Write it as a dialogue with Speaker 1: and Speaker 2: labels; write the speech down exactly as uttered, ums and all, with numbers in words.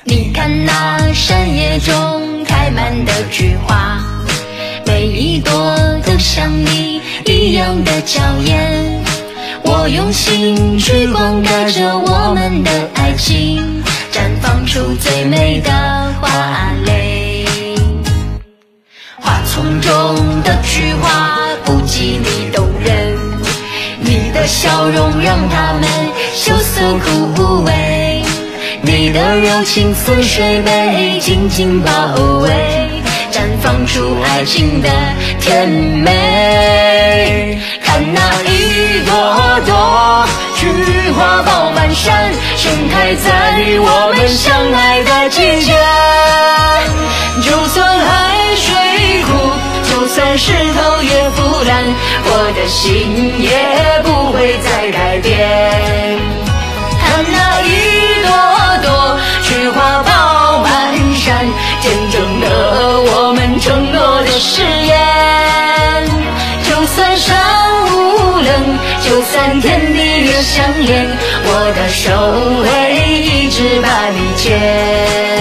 Speaker 1: 你看那山野中开满的菊花，每一朵都像你一样的娇艳。我用心去灌溉着我们的爱情，绽放出最美的花蕾。花丛中的菊花不及你动人，你的笑容让它们羞涩枯萎，你的柔情似水被紧紧包围，绽放出爱情的甜美。看那一朵朵菊花爆满山，盛开在我们相爱的季节。就算海水枯，就算石头也腐烂，我的心也不会再改变。看那一朵朵菊花爆满山，见证了我们承诺的誓言。就算山无棱，就算天地越相连，我的手会一直把你牵。